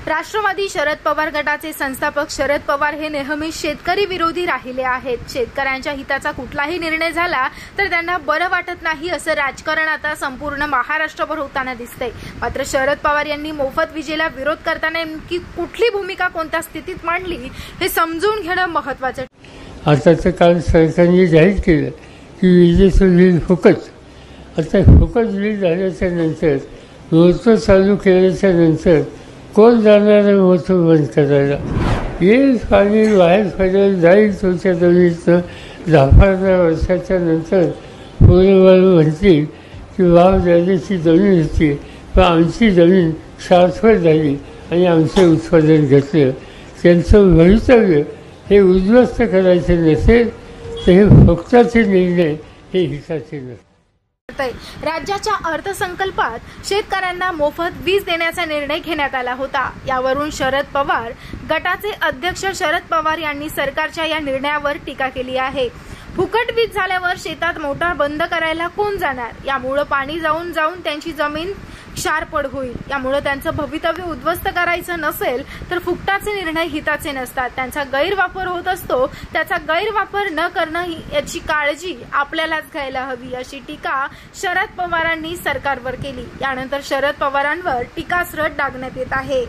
राष्ट्रवादी शरद पवार गटाचे संस्थापक शरद पवार हे नेहमी शेतकरी विरोधी राहिले आहेत। शेतकऱ्यांच्या हिताचा कुठलाही निर्णय झाला तर त्यांना बरं वाटत नाही असं राजकारण आता संपूर्ण महाराष्ट्रभर होताना दिसतंय। मात्र शरद पवार यांनी मोफत विजेला विरोध करताना नेमकी कुठली भूमिका कोणत्या स्थितीत मांडली हे समजून घेणं महत्त्वाचं। आताचं काल सरकारने जाहीर केलं की विजेचं बिल फुकट। आता फुकट बिल झाल्याच्या नंतर मोर्चा चालू केल्याच्या नंतर कोण जाणार आहे मोर्चा बंद करायला? येईल पाणी बाहेर पडेल जाईल तुमच्या जमिनीतनं 10-15 वर्षाच्या नंतर पोरं म्हणतील की वाव जाण्याची जमीन होती पण आमची जमीन शाश्वत झाली आणि आमचे उत्पादन घेतलं। त्यांचं भवितव्य हे उद्ध्वस्त करायचे नसेल तर हे फुकटाचे निर्णय हे हिताचे नसते। राज्याच्या अर्थसंकल्पात शेतकऱ्यांना मोफत वीज देण्याचा निर्णय घेण्यात आला होता। यावरून शरद पवार गटाचे अध्यक्ष शरद पवार यांनी सरकारच्या या निर्णयावर टीका केली आहे। फुकट वीज झाल्यावर शेतात मोटार बंद करायला कोण जाणार? यामुळे पाणी जाऊन जाऊन त्यांची जमीन क्षारपड होईल। यामुळे त्यांचं भवितव्य उद्ध्वस्त करायचं नसेल तर फुकटाचे निर्णय हिताचे नसतात, त्यांचा गैरवापर होत असतो। त्याचा गैरवापर न करणं याची काळजी आपल्यालाच घ्यायला हवी अशी टीका शरद पवारांनी सरकारवर केली। यानंतर शरद पवारांवर टीकास्त्र डागण्यात येत आहे।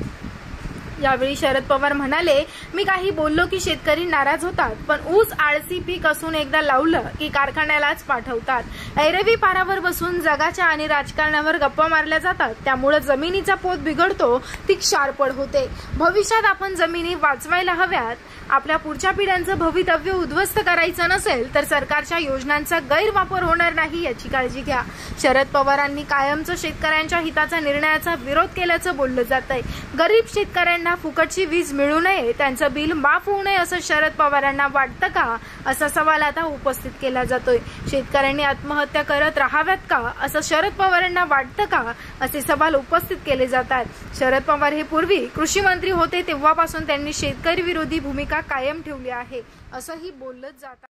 यावेळी शरद पवार म्हणाले, मी काही बोललो की शेतकरी नाराज होतात, पण ऊस आळसी पीक असून एकदा लावलं की कारखान्यालाच पाठवतात। ऐरवी पारावर बसून जगाच्या आणि राजकारणावर गप्पा मारल्या जातात, त्यामुळे जमिनीचा पोत बिघडतो, ती क्षारपड होते। भविष्यात आपण जमिनी वाचवायला हव्यात। आपल्या पुढच्या पिढ्यांचं भवितव्य उद्ध्वस्त करायचं नसेल तर सरकारच्या योजनांचा गैरवापर होणार नाही याची काळजी घ्या। शरद पवारांनी कायमचं शेतकऱ्यांच्या हिताचा निर्णयाचा विरोध केल्याचं बोललं जातंय। गरीब शेतकऱ्यांना फुकटची वीज मिळू नये, त्यांचं बिल माफ होऊ नये असं शरद पवारांना वाटतं का, असा सवाल आता उपस्थित केला जातोय। शेतकऱ्यांनी आत्महत्या करत राहाव्यात का असं शरद पवारांना वाटतं का, असे सवाल उपस्थित केले जातात। शरद पवार हे पूर्वी कृषी मंत्री होते तेव्हापासून त्यांनी शेतकरी विरोधी भूमिका कायम ठेवली आहे असंही बोललं जातं।